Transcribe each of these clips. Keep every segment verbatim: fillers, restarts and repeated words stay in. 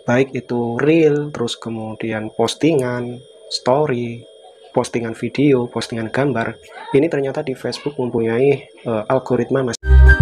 baik itu reel, terus kemudian postingan, story, postingan video, postingan gambar, ini ternyata di Facebook mempunyai uh, algoritma mas.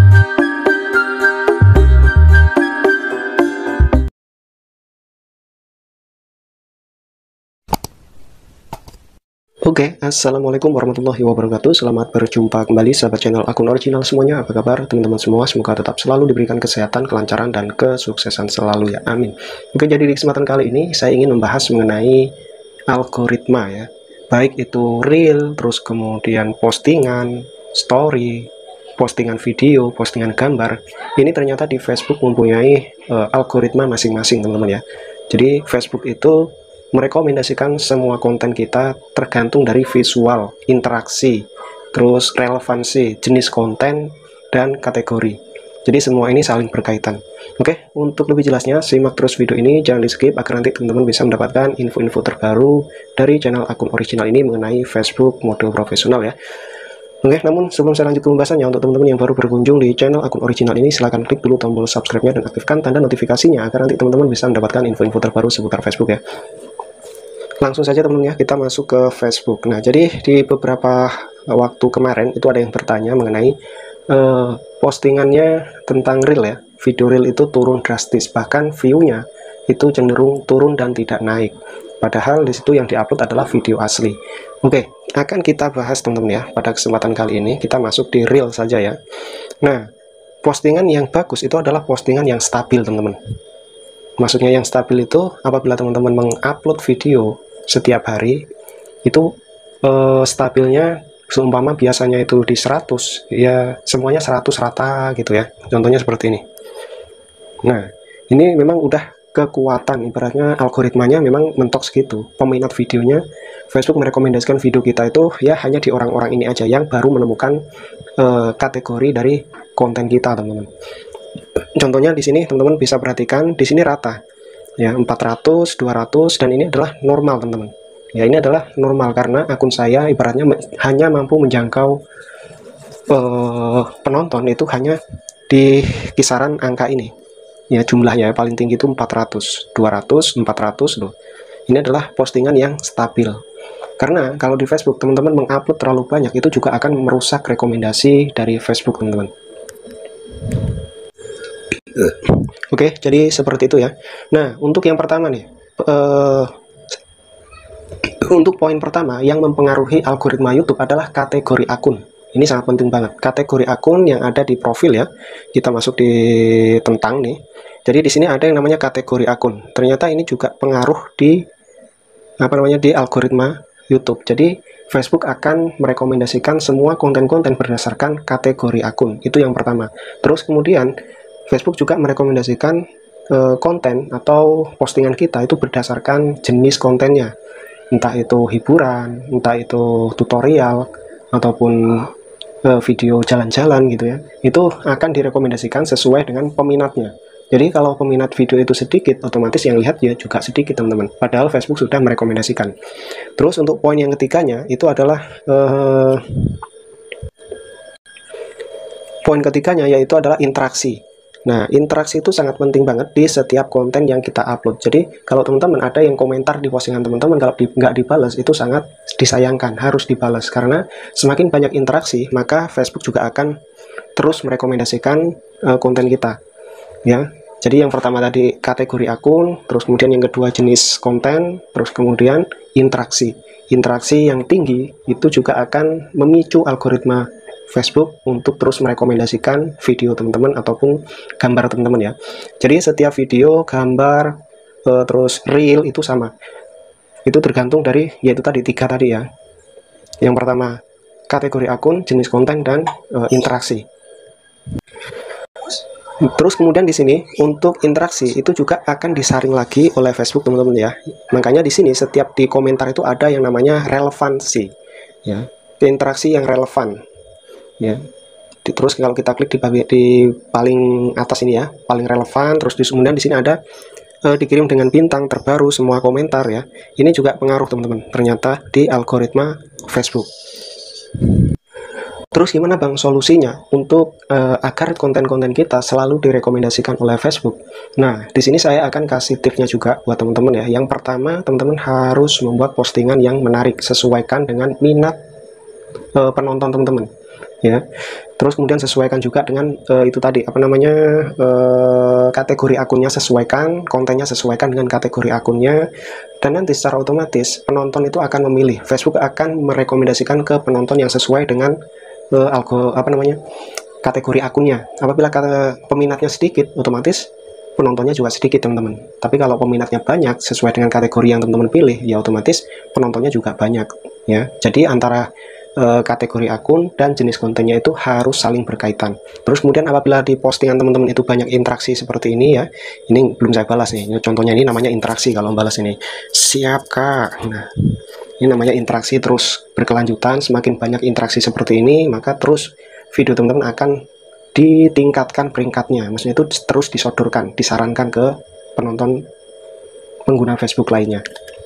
Oke, okay, assalamualaikum warahmatullahi wabarakatuh. Selamat berjumpa kembali sahabat channel akun original semuanya. Apa kabar teman-teman semua? Semoga tetap selalu diberikan kesehatan, kelancaran, dan kesuksesan selalu ya. Amin. Oke, jadi di kesempatan kali ini saya ingin membahas mengenai algoritma ya. Baik itu reel, terus kemudian postingan, story, postingan video, postingan gambar. Ini ternyata di Facebook mempunyai uh, algoritma masing-masing teman-teman ya. Jadi Facebook itu merekomendasikan semua konten kita tergantung dari visual, interaksi, terus relevansi, jenis konten, dan kategori. Jadi semua ini saling berkaitan. Oke, untuk lebih jelasnya simak terus video ini, jangan di skip agar nanti teman-teman bisa mendapatkan info-info terbaru dari channel akun original ini mengenai Facebook mode profesional ya. Oke, namun sebelum saya lanjut ke pembahasannya, untuk teman-teman yang baru berkunjung di channel akun original ini, silahkan klik dulu tombol subscribe-nya dan aktifkan tanda notifikasinya agar nanti teman-teman bisa mendapatkan info-info terbaru seputar Facebook ya. Langsung saja teman-teman ya, kita masuk ke Facebook. Nah, jadi di beberapa waktu kemarin itu ada yang bertanya mengenai uh, postingannya tentang reel ya. Video reel itu turun drastis, bahkan view-nya itu cenderung turun dan tidak naik. Padahal di situ yang diupload adalah video asli. Oke, akan kita bahas teman-teman ya. Pada kesempatan kali ini kita masuk di reel saja ya. Nah, postingan yang bagus itu adalah postingan yang stabil teman-teman. Maksudnya yang stabil itu apabila teman-teman mengupload video setiap hari itu eh, stabilnya seumpama biasanya itu di seratus ya, semuanya seratus rata gitu ya, contohnya seperti ini. Nah, ini memang udah kekuatan, ibaratnya algoritmanya memang mentok segitu. Peminat videonya, Facebook merekomendasikan video kita itu ya hanya di orang-orang ini aja yang baru menemukan eh, kategori dari konten kita teman-teman. Contohnya di sini teman-teman bisa perhatikan, di sini rata ya, empat ratus, dua ratus, dan ini adalah normal teman-teman ya. Ini adalah normal karena akun saya ibaratnya hanya mampu menjangkau uh, penonton itu hanya di kisaran angka ini ya, jumlahnya paling tinggi itu empat ratus, dua ratus, empat ratus loh. Ini adalah postingan yang stabil, karena kalau di Facebook teman-teman mengupload terlalu banyak itu juga akan merusak rekomendasi dari Facebook teman-teman. Oke, jadi seperti itu ya. Nah, untuk yang pertama nih, uh, untuk poin pertama yang mempengaruhi algoritma YouTube adalah kategori akun. Ini sangat penting banget. Kategori akun yang ada di profil ya. Kita masuk di tentang nih. Jadi di sini ada yang namanya kategori akun. Ternyata ini juga pengaruh di apa namanya di algoritma YouTube. Jadi Facebook akan merekomendasikan semua konten-konten berdasarkan kategori akun. Itu yang pertama. Terus kemudian Facebook juga merekomendasikan e, konten atau postingan kita itu berdasarkan jenis kontennya, entah itu hiburan, entah itu tutorial, ataupun e, video jalan-jalan gitu ya. Itu akan direkomendasikan sesuai dengan peminatnya. Jadi kalau peminat video itu sedikit, otomatis yang lihat ya juga sedikit teman-teman. Padahal Facebook sudah merekomendasikan. Terus untuk poin yang ketiganya itu adalah e, poin ketiganya yaitu adalah interaksi. Nah, interaksi itu sangat penting banget di setiap konten yang kita upload. Jadi, kalau teman-teman ada yang komentar di postingan teman-teman, kalau di, nggak dibalas, itu sangat disayangkan, harus dibalas. Karena semakin banyak interaksi, maka Facebook juga akan terus merekomendasikan uh, konten kita. Ya, jadi yang pertama tadi kategori akun, terus kemudian yang kedua jenis konten, terus kemudian interaksi. Interaksi yang tinggi itu juga akan memicu algoritma Facebook untuk terus merekomendasikan video teman-teman ataupun gambar teman-teman ya. Jadi setiap video, gambar, e, terus reel itu sama. Itu tergantung dari yaitu tadi tiga tadi ya. Yang pertama kategori akun, jenis konten, dan e, interaksi. Terus kemudian di sini untuk interaksi itu juga akan disaring lagi oleh Facebook teman-teman ya. Makanya di sini setiap di komentar itu ada yang namanya relevansi ya. Interaksi yang relevan. Ya, terus kalau kita klik di, di paling atas ini ya, paling relevan, terus di, kemudian di sini ada e, dikirim dengan bintang terbaru semua komentar ya. Ini juga pengaruh teman-teman ternyata di algoritma Facebook. Terus gimana Bang solusinya untuk uh, agar konten-konten kita selalu direkomendasikan oleh Facebook? Nah, di sini saya akan kasih tipsnya juga buat teman-teman ya. Yang pertama, teman-teman harus membuat postingan yang menarik, sesuaikan dengan minat uh, penonton teman-teman ya. Terus kemudian sesuaikan juga dengan uh, itu tadi apa namanya uh, kategori akunnya, sesuaikan kontennya, sesuaikan dengan kategori akunnya, dan nanti secara otomatis penonton itu akan memilih, Facebook akan merekomendasikan ke penonton yang sesuai dengan uh, algo apa namanya kategori akunnya. Apabila kata peminatnya sedikit, otomatis penontonnya juga sedikit teman-teman. Tapi kalau peminatnya banyak sesuai dengan kategori yang teman-teman pilih, ya otomatis penontonnya juga banyak ya. Jadi antara kategori akun dan jenis kontennya itu harus saling berkaitan. Terus kemudian apabila di postingan teman-teman itu banyak interaksi seperti ini ya, ini belum saya balas nih, contohnya ini namanya interaksi. Kalau balas ini, siap kak, nah ini namanya interaksi terus berkelanjutan. Semakin banyak interaksi seperti ini, maka terus video teman-teman akan ditingkatkan peringkatnya, maksudnya itu terus disodorkan, disarankan ke penonton pengguna Facebook lainnya.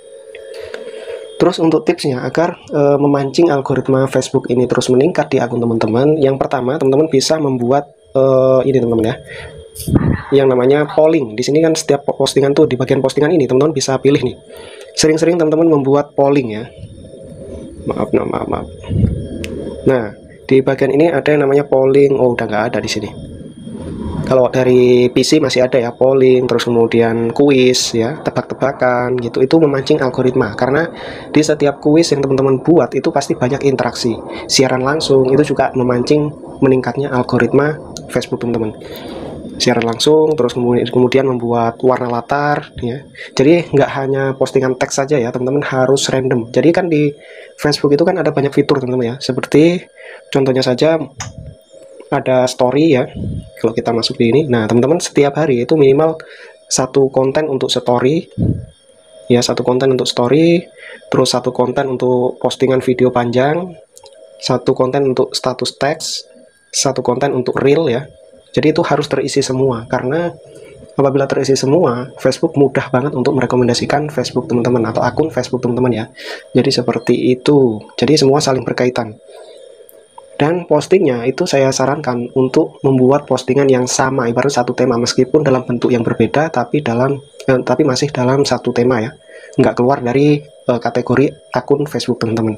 Terus untuk tipsnya agar e, memancing algoritma Facebook ini terus meningkat di akun teman-teman, yang pertama teman-teman bisa membuat e, ini teman-teman ya, yang namanya polling. Di sini kan setiap postingan tuh di bagian postingan ini teman-teman bisa pilih nih. Sering-sering teman-teman membuat polling ya. Maaf, no, maaf, maaf. Nah, di bagian ini ada yang namanya polling. Oh, udah nggak ada di sini. Kalau dari P C masih ada ya polling, terus kemudian kuis ya, tebak-tebakan gitu. Itu memancing algoritma karena di setiap kuis yang teman-teman buat itu pasti banyak interaksi. Siaran langsung itu juga memancing meningkatnya algoritma Facebook teman-teman. Siaran langsung, terus kemudian kemudian membuat warna latar ya. Jadi nggak hanya postingan teks saja ya, teman-teman harus random. Jadi kan di Facebook itu kan ada banyak fitur teman-teman ya. Seperti contohnya saja ada story ya. Kalau kita masuk di ini, nah teman-teman setiap hari itu minimal satu konten untuk story ya, satu konten untuk story, terus satu konten untuk postingan video panjang, satu konten untuk status teks, satu konten untuk reel ya. Jadi itu harus terisi semua, karena apabila terisi semua, Facebook mudah banget untuk merekomendasikan Facebook teman-teman atau akun Facebook teman-teman ya. Jadi seperti itu, jadi semua saling berkaitan. Dan postingnya itu saya sarankan untuk membuat postingan yang sama, ibarat satu tema, meskipun dalam bentuk yang berbeda, tapi dalam eh, tapi masih dalam satu tema ya, nggak keluar dari eh, kategori akun Facebook teman-teman.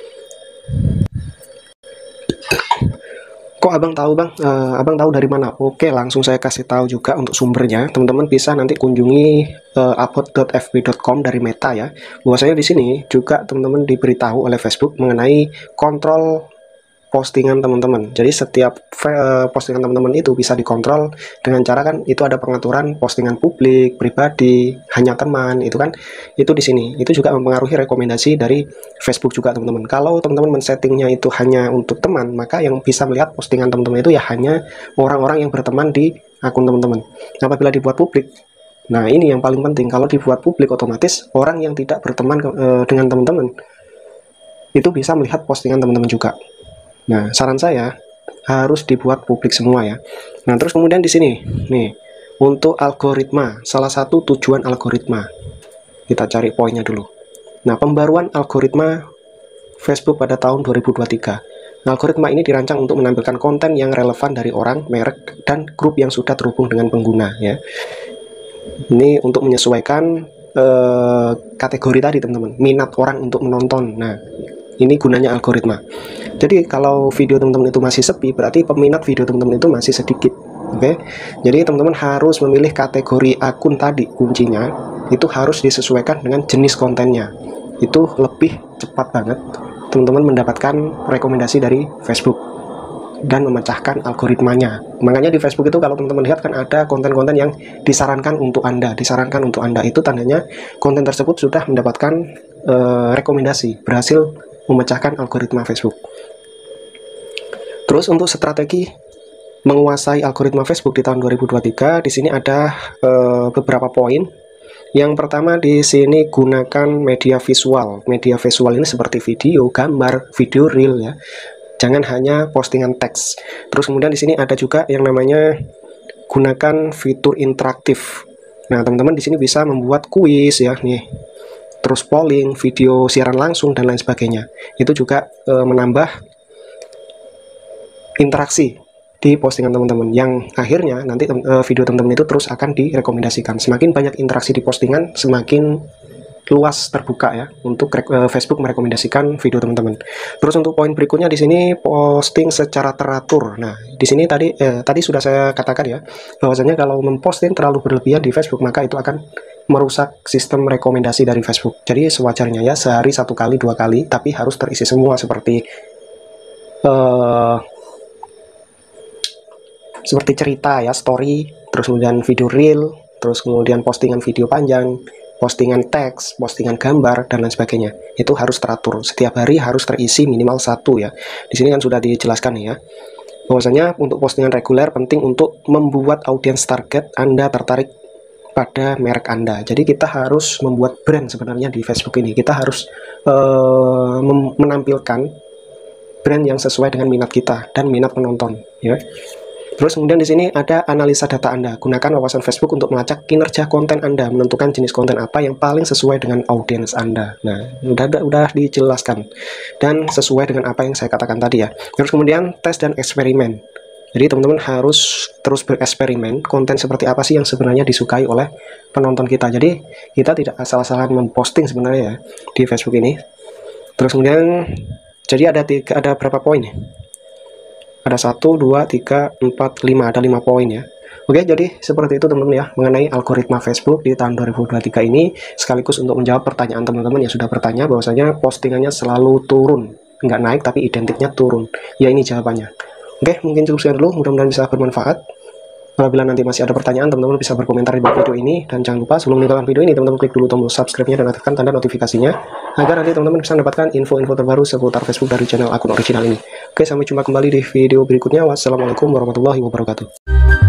Kok abang tahu bang? Uh, abang tahu dari mana? Oke, langsung saya kasih tahu juga untuk sumbernya. Teman-teman bisa nanti kunjungi uh, upload dot f b dot com dari Meta ya. Bahwasanya di sini juga teman-teman diberitahu oleh Facebook mengenai kontrol postingan teman-teman. Jadi setiap postingan teman-teman itu bisa dikontrol dengan cara kan itu ada pengaturan postingan publik, pribadi, hanya teman, itu kan itu di sini. Itu juga mempengaruhi rekomendasi dari Facebook juga teman-teman. Kalau teman-teman men-settingnya itu hanya untuk teman, maka yang bisa melihat postingan teman-teman itu ya hanya orang-orang yang berteman di akun teman-teman. Apabila dibuat publik, nah ini yang paling penting, kalau dibuat publik otomatis orang yang tidak berteman e, dengan teman-teman itu bisa melihat postingan teman-teman juga. Nah, saran saya harus dibuat publik semua ya. Nah, terus kemudian di sini nih untuk algoritma, salah satu tujuan algoritma, kita cari poinnya dulu. Nah, pembaruan algoritma Facebook pada tahun dua ribu dua puluh tiga. Nah, algoritma ini dirancang untuk menampilkan konten yang relevan dari orang, merek, dan grup yang sudah terhubung dengan pengguna ya. Ini untuk menyesuaikan eh, kategori tadi teman-teman, minat orang untuk menonton. Nah, ini gunanya algoritma. Jadi kalau video teman-teman itu masih sepi, berarti peminat video teman-teman itu masih sedikit. Oke, okay? Jadi teman-teman harus memilih kategori akun tadi, kuncinya itu harus disesuaikan dengan jenis kontennya. Itu lebih cepat banget teman-teman mendapatkan rekomendasi dari Facebook dan memecahkan algoritmanya. Makanya di Facebook itu kalau teman-teman lihat kan ada konten-konten yang disarankan untuk Anda, disarankan untuk Anda, itu tandanya konten tersebut sudah mendapatkan uh, rekomendasi, berhasil memecahkan algoritma Facebook. Terus untuk strategi menguasai algoritma Facebook di tahun dua ribu dua puluh tiga, di sini ada e, beberapa poin. Yang pertama di sini gunakan media visual. Media visual ini seperti video, gambar, video reel ya. Jangan hanya postingan teks. Terus kemudian di sini ada juga yang namanya gunakan fitur interaktif. Nah, teman-teman di sini bisa membuat kuis ya nih. Terus polling, video siaran langsung dan lain sebagainya. Itu juga e, menambah interaksi di postingan teman-teman, yang akhirnya nanti uh, video teman-teman itu terus akan direkomendasikan. Semakin banyak interaksi di postingan, semakin luas terbuka ya untuk uh, Facebook merekomendasikan video teman-teman. Terus untuk poin berikutnya di sini, posting secara teratur. Nah, di sini tadi eh, tadi sudah saya katakan ya, bahwasanya kalau memposting terlalu berlebihan di Facebook, maka itu akan merusak sistem rekomendasi dari Facebook. Jadi sewajarnya ya, sehari satu kali, dua kali, tapi harus terisi semua, seperti uh, seperti cerita ya, story, terus kemudian video reel, terus kemudian postingan video panjang, postingan teks, postingan gambar, dan lain sebagainya. Itu harus teratur. Setiap hari harus terisi minimal satu ya. Di sini kan sudah dijelaskan ya, bahwasanya untuk postingan reguler penting untuk membuat audiens target Anda tertarik pada merek Anda. Jadi kita harus membuat brand sebenarnya di Facebook ini. Kita harus uh, menampilkan brand yang sesuai dengan minat kita dan minat penonton ya. Terus kemudian di sini ada analisa data Anda. Gunakan wawasan Facebook untuk melacak kinerja konten Anda, menentukan jenis konten apa yang paling sesuai dengan audiens Anda. Nah, udah udah dijelaskan dan sesuai dengan apa yang saya katakan tadi ya. Terus kemudian tes dan eksperimen. Jadi teman-teman harus terus bereksperimen, konten seperti apa sih yang sebenarnya disukai oleh penonton kita. Jadi kita tidak asal-asalan memposting sebenarnya ya di Facebook ini. Terus kemudian jadi ada tiga, ada berapa poin ya? Ada satu, dua, tiga, empat, lima, ada lima poin ya. Oke, jadi seperti itu teman-teman ya, mengenai algoritma Facebook di tahun dua ribu dua puluh tiga ini, sekaligus untuk menjawab pertanyaan teman-teman yang sudah bertanya bahwasanya postingannya selalu turun, nggak naik tapi identiknya turun. Ya, ini jawabannya. Oke, mungkin cukup sekian dulu, mudah-mudahan bisa bermanfaat. Apabila nanti masih ada pertanyaan, teman-teman bisa berkomentar di bawah video ini. Dan jangan lupa sebelum meninggalkan video ini, teman-teman klik dulu tombol subscribe-nya dan aktifkan tanda notifikasinya, agar nanti teman-teman bisa mendapatkan info-info terbaru seputar Facebook dari channel akun original ini. Oke, sampai jumpa kembali di video berikutnya. Wassalamualaikum warahmatullahi wabarakatuh.